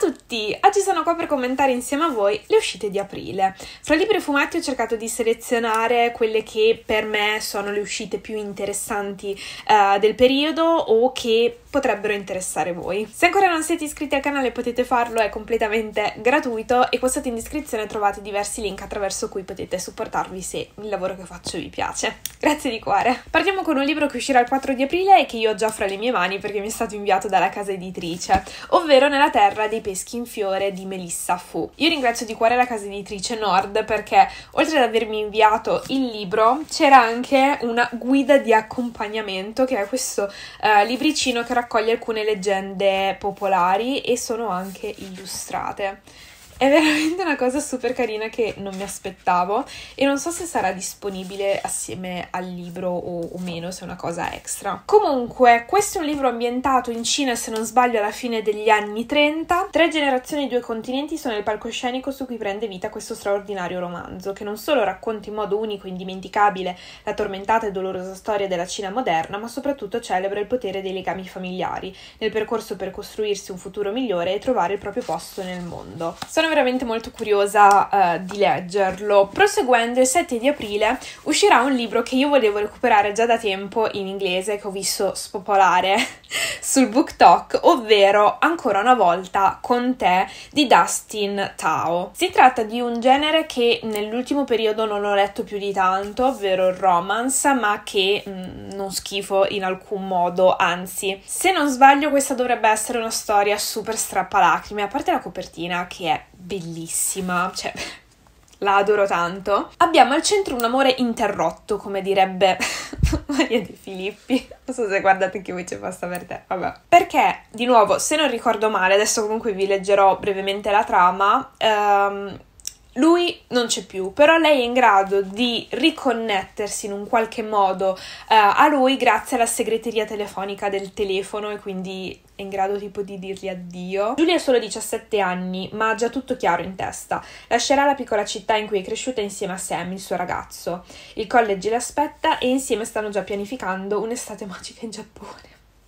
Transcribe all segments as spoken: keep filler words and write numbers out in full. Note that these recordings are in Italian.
tutti! Oggi sono qua per commentare insieme a voi le uscite di aprile. Fra libri e fumetti ho cercato di selezionare quelle che per me sono le uscite più interessanti uh, del periodo o che potrebbero interessare voi. Se ancora non siete iscritti al canale potete farlo, è completamente gratuito e qua sotto in descrizione trovate diversi link attraverso cui potete supportarvi se il lavoro che faccio vi piace. Grazie di cuore! Partiamo con un libro che uscirà il quattro di aprile e che io ho già fra le mie mani perché mi è stato inviato dalla casa editrice, ovvero Nella terra dei peschi in fiore di Melissa Fu. Io ringrazio di cuore la casa editrice Nord perché oltre ad avermi inviato il libro c'era anche una guida di accompagnamento che è questo uh, libricino che raccoglie alcune leggende popolari e sono anche illustrate. È veramente una cosa super carina che non mi aspettavo e non so se sarà disponibile assieme al libro o, o meno, se è una cosa extra. Comunque, questo è un libro ambientato in Cina, se non sbaglio, alla fine degli anni trenta. Tre generazioni e due continenti sono il palcoscenico su cui prende vita questo straordinario romanzo, che non solo racconta in modo unico e indimenticabile la tormentata e dolorosa storia della Cina moderna, ma soprattutto celebra il potere dei legami familiari nel percorso per costruirsi un futuro migliore e trovare il proprio posto nel mondo. Sono veramente molto curiosa uh, di leggerlo. Proseguendo, il sette di aprile uscirà un libro che io volevo recuperare già da tempo in inglese, che ho visto spopolare sul BookTok, ovvero Ancora una volta con te di Dustin Tao. Si tratta di un genere che nell'ultimo periodo non ho letto più di tanto, ovvero il romance, ma che mh, non schifo in alcun modo, anzi, se non sbaglio questa dovrebbe essere una storia super strappalacrime, a parte la copertina che è bellissima, cioè la adoro tanto. Abbiamo al centro un amore interrotto, come direbbe Maria De Filippi. Non so se guardate che voce passa per te, vabbè. Perché, di nuovo, se non ricordo male, adesso comunque vi leggerò brevemente la trama, um, lui non c'è più, però lei è in grado di riconnettersi in un qualche modo uh, a lui grazie alla segreteria telefonica del telefono e quindi è in grado tipo di dirgli addio. Giulia ha solo diciassette anni, ma ha già tutto chiaro in testa. Lascerà la piccola città in cui è cresciuta insieme a Sam, il suo ragazzo. Il college l'aspetta e insieme stanno già pianificando un'estate magica in Giappone.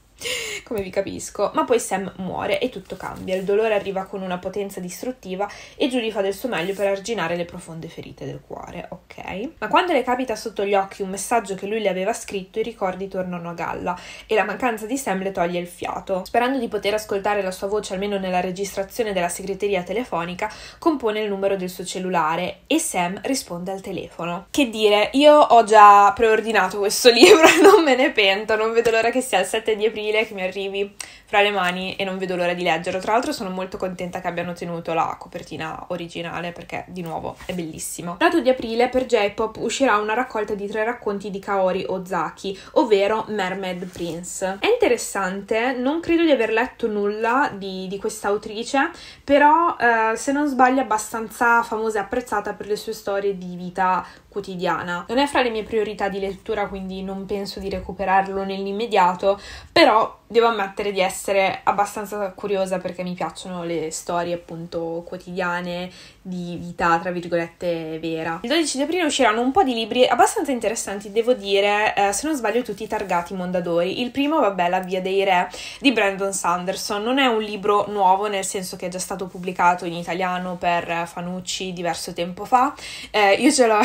Come vi capisco, ma poi Sam muore e tutto cambia, il dolore arriva con una potenza distruttiva e Julie fa del suo meglio per arginare le profonde ferite del cuore, ok? Ma quando le capita sotto gli occhi un messaggio che lui le aveva scritto, i ricordi tornano a galla e la mancanza di Sam le toglie il fiato. Sperando di poter ascoltare la sua voce almeno nella registrazione della segreteria telefonica, compone il numero del suo cellulare e Sam risponde al telefono. Che dire, io ho già preordinato questo libro, non me ne pento, non vedo l'ora che sia il sette di aprile che mi arrivi fra le mani e non vedo l'ora di leggerlo. Tra l'altro sono molto contenta che abbiano tenuto la copertina originale perché di nuovo è bellissimo. L'otto di aprile per J-Pop uscirà una raccolta di tre racconti di Kaori Ozaki, ovvero Mermaid Prince. È interessante, non credo di aver letto nulla di, di questa autrice, però eh, se non sbaglio è abbastanza famosa e apprezzata per le sue storie di vita quotidiana. Non è fra le mie priorità di lettura, quindi non penso di recuperarlo nell'immediato, però devo ammettere di essere abbastanza curiosa perché mi piacciono le storie appunto quotidiane di vita tra virgolette vera. Il dodici di aprile usciranno un po' di libri abbastanza interessanti, devo dire, eh, se non sbaglio tutti targati Mondadori. Il primo, vabbè, La via dei re di Brandon Sanderson. Non è un libro nuovo, nel senso che è già stato pubblicato in italiano per Fanucci diverso tempo fa. Eh, io ce l'ho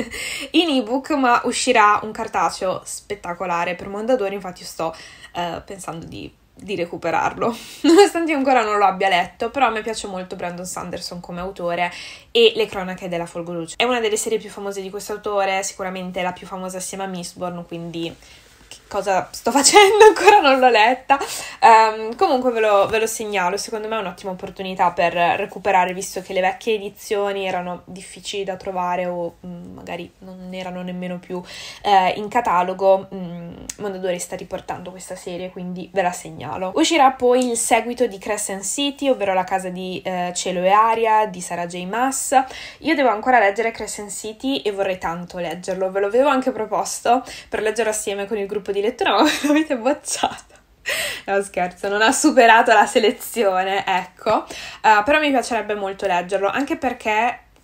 in ebook, ma uscirà un cartaceo spettacolare per Mondadori, infatti io sto Uh, pensando di, di recuperarlo, nonostante io ancora non lo abbia letto, però a me piace molto Brandon Sanderson come autore e Le cronache della Folgoluce. È una delle serie più famose di questo autore, sicuramente la più famosa assieme a Mistborn, quindi che cosa sto facendo? Ancora non l'ho letta. Um, comunque ve lo, ve lo segnalo, secondo me è un'ottima opportunità per recuperare, visto che le vecchie edizioni erano difficili da trovare o mh, magari non erano nemmeno più eh, in catalogo. mh, Mondadori sta riportando questa serie, quindi ve la segnalo. Uscirà poi il seguito di Crescent City, ovvero La casa di eh, cielo e aria di Sarah J. Maas. Io devo ancora leggere Crescent City e vorrei tanto leggerlo, ve lo avevo anche proposto per leggere assieme con il gruppo di lettura, ma me l'avete bocciato. No, scherzo, non ha superato la selezione, ecco. Uh, però mi piacerebbe molto leggerlo, anche perché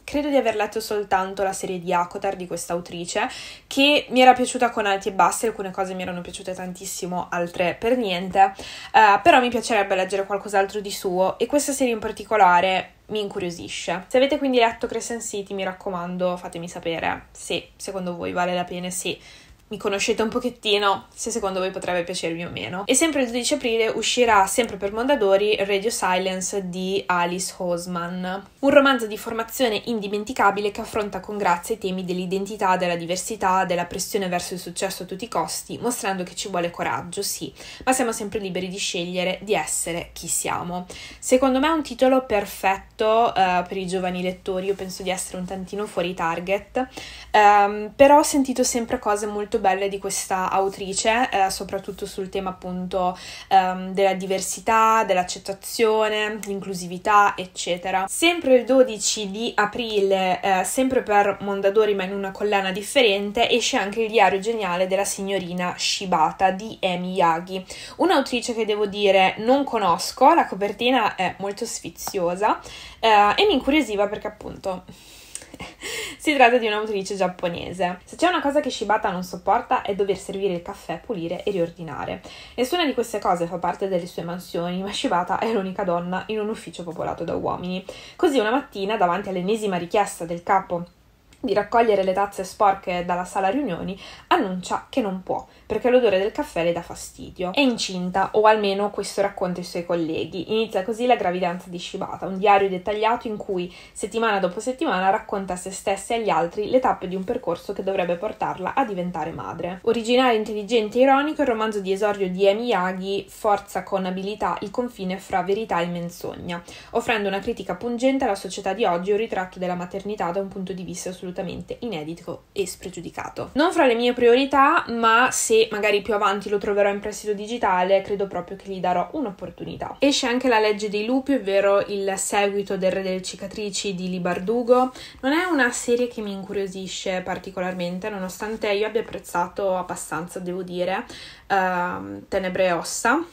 credo di aver letto soltanto la serie di Akotar di questa autrice, che mi era piaciuta con alti e bassi, alcune cose mi erano piaciute tantissimo, altre per niente, uh, però mi piacerebbe leggere qualcos'altro di suo e questa serie in particolare mi incuriosisce. Se avete quindi letto Crescent City, mi raccomando, fatemi sapere se secondo voi vale la pena, se mi conoscete un pochettino, se secondo voi potrebbe piacervi o meno. E sempre il dodici aprile uscirà, sempre per Mondadori, Radio Silence di Alice Oseman, un romanzo di formazione indimenticabile che affronta con grazia i temi dell'identità, della diversità, della pressione verso il successo a tutti i costi, mostrando che ci vuole coraggio, sì, ma siamo sempre liberi di scegliere di essere chi siamo. Secondo me è un titolo perfetto uh, per i giovani lettori. Io penso di essere un tantino fuori target, um, però ho sentito sempre cose molto belle di questa autrice, eh, soprattutto sul tema appunto um, della diversità, dell'accettazione, l'inclusività, eccetera. Sempre il dodici di aprile, eh, sempre per Mondadori ma in una collana differente, esce anche il diario geniale della signorina Shibata di Emi Yagi, un'autrice che devo dire non conosco. La copertina è molto sfiziosa eh, e mi incuriosiva perché appunto si tratta di un'autrice giapponese. Se c'è una cosa che Shibata non sopporta è dover servire il caffè, pulire e riordinare. Nessuna di queste cose fa parte delle sue mansioni, ma Shibata è l'unica donna in un ufficio popolato da uomini. Così una mattina, davanti all'ennesima richiesta del capo di raccogliere le tazze sporche dalla sala riunioni, annuncia che non può, perché l'odore del caffè le dà fastidio. È incinta, o almeno questo racconta i suoi colleghi. Inizia così la gravidanza di Shibata, un diario dettagliato in cui, settimana dopo settimana, racconta a se stessa e agli altri le tappe di un percorso che dovrebbe portarla a diventare madre. Originale, intelligente e ironico, il romanzo di esordio di Emi Yagi forza con abilità il confine fra verità e menzogna, offrendo una critica pungente alla società di oggi e un ritratto della maternità da un punto di vista assolutamente inedito e spregiudicato. Non fra le mie priorità, ma se magari più avanti lo troverò in prestito digitale, credo proprio che gli darò un'opportunità. Esce anche La legge dei lupi, ovvero il seguito del Re delle cicatrici di Leigh Bardugo. Non è una serie che mi incuriosisce particolarmente, nonostante io abbia apprezzato abbastanza, devo dire, uh, Tenebre e ossa.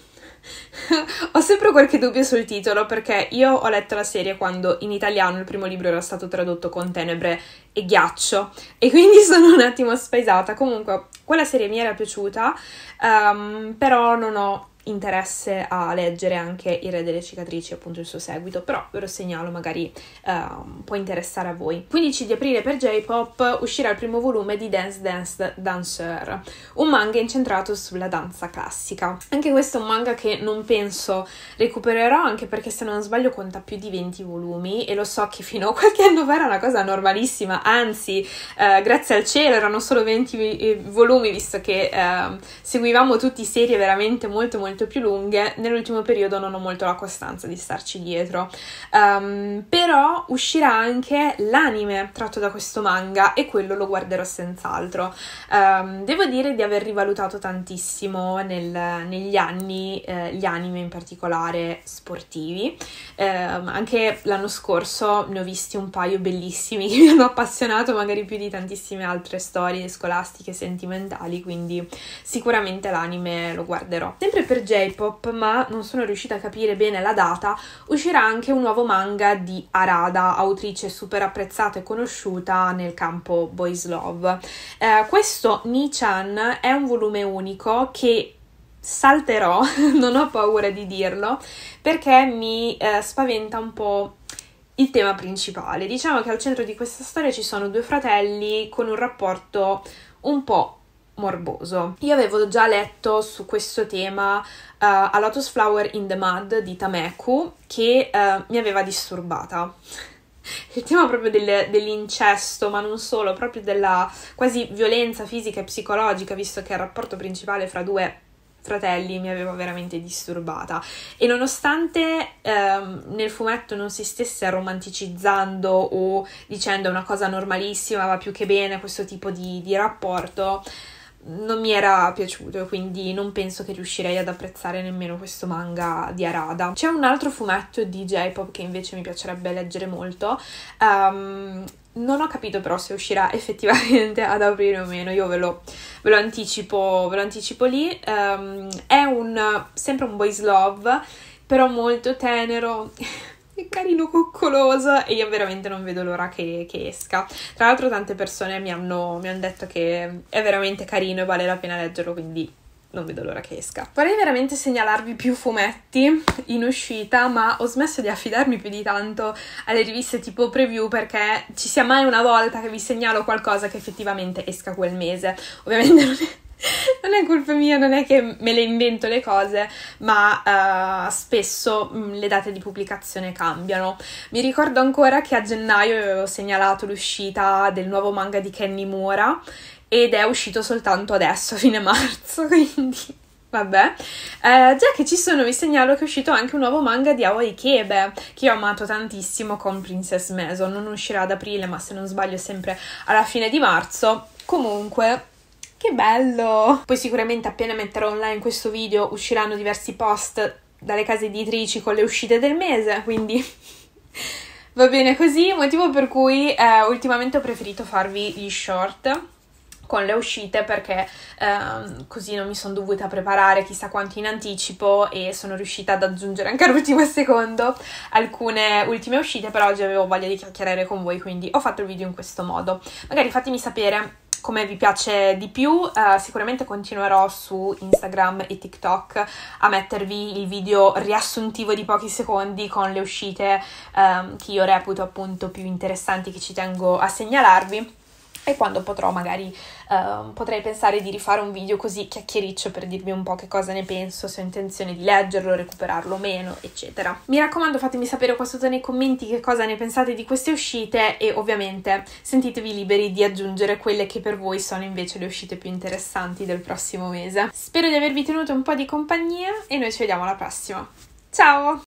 Ho sempre qualche dubbio sul titolo, perché io ho letto la serie quando in italiano il primo libro era stato tradotto con Tenebre e ghiaccio e quindi sono un attimo spaesata. Comunque quella serie mi era piaciuta, um, però non ho interesse a leggere anche Il Re delle cicatrici, appunto il suo seguito, però ve lo segnalo, magari uh, può interessare a voi. quindici di aprile per J-Pop uscirà il primo volume di Dance Dance Dancer, un manga incentrato sulla danza classica. Anche questo è un manga che non penso recupererò, anche perché se non sbaglio conta più di venti volumi e lo so che fino a qualche anno fa era una cosa normalissima, anzi uh, grazie al cielo erano solo venti volumi, visto che uh, seguivamo tutti serie veramente molto molto più lunghe. Nell'ultimo periodo non ho molto la costanza di starci dietro, um, però uscirà anche l'anime tratto da questo manga e quello lo guarderò senz'altro. Um, devo dire di aver rivalutato tantissimo nel, negli anni eh, gli anime, in particolare sportivi. Um, anche l'anno scorso ne ho visti un paio bellissimi che mi hanno appassionato, magari più di tantissime altre storie scolastiche sentimentali, quindi sicuramente l'anime lo guarderò. Sempre per J-Pop, ma non sono riuscita a capire bene la data, uscirà anche un nuovo manga di Arada, autrice super apprezzata e conosciuta nel campo boys love. Eh, questo Ni-chan è un volume unico che salterò, non ho paura di dirlo, perché mi eh, spaventa un po' il tema principale. Diciamo che al centro di questa storia ci sono due fratelli con un rapporto un po' morboso. Io avevo già letto su questo tema uh, A Lotus Flower in the Mud di Tameku, che uh, mi aveva disturbata. Il tema proprio del, dell'incesto, ma non solo, proprio della quasi violenza fisica e psicologica, visto che il rapporto principale fra due fratelli mi aveva veramente disturbata. E nonostante ehm, nel fumetto non si stesse romanticizzando o dicendo è una cosa normalissima, va più che bene questo tipo di, di rapporto, non mi era piaciuto, quindi non penso che riuscirei ad apprezzare nemmeno questo manga di Arada. C'è un altro fumetto di J-Pop che invece mi piacerebbe leggere molto, um, non ho capito però se uscirà effettivamente ad aprile o meno, io ve lo, ve lo anticipo ve lo anticipo lì. Um, è un sempre un boys love, però molto tenero carino, coccoloso, e io veramente non vedo l'ora che, che esca. Tra l'altro tante persone mi hanno, mi hanno detto che è veramente carino e vale la pena leggerlo, quindi non vedo l'ora che esca. Vorrei veramente segnalarvi più fumetti in uscita, ma ho smesso di affidarmi più di tanto alle riviste tipo preview, perché ci sia mai una volta che vi segnalo qualcosa che effettivamente esca quel mese. Ovviamente non è non è colpa mia, non è che me le invento le cose, ma uh, spesso mh, le date di pubblicazione cambiano. Mi ricordo ancora che a gennaio avevo segnalato l'uscita del nuovo manga di Ken Niimura ed è uscito soltanto adesso, a fine marzo, quindi vabbè. Eh, già che ci sono, vi segnalo che è uscito anche un nuovo manga di Aoi Kebe, che io ho amato tantissimo, con Princess Mason. Non uscirà ad aprile, ma se non sbaglio sempre alla fine di marzo. Comunque, che bello! Poi sicuramente appena metterò online questo video usciranno diversi post dalle case editrici con le uscite del mese, quindi va bene così, motivo per cui eh, ultimamente ho preferito farvi gli short con le uscite, perché ehm, così non mi sono dovuta preparare chissà quanto in anticipo e sono riuscita ad aggiungere anche all'ultimo secondo alcune ultime uscite, però oggi avevo voglia di chiacchierare con voi, quindi ho fatto il video in questo modo. Magari fatemi sapere come vi piace di più. Uh, sicuramente continuerò su Instagram e TikTok a mettervi il video riassuntivo di pochi secondi con le uscite um, che io reputo appunto più interessanti, che ci tengo a segnalarvi. E quando potrò magari uh, potrei pensare di rifare un video così chiacchiericcio per dirvi un po' che cosa ne penso, se ho intenzione di leggerlo, recuperarlo o meno, eccetera. Mi raccomando, fatemi sapere qua sotto nei commenti che cosa ne pensate di queste uscite e ovviamente sentitevi liberi di aggiungere quelle che per voi sono invece le uscite più interessanti del prossimo mese. Spero di avervi tenuto un po' di compagnia e noi ci vediamo alla prossima. Ciao!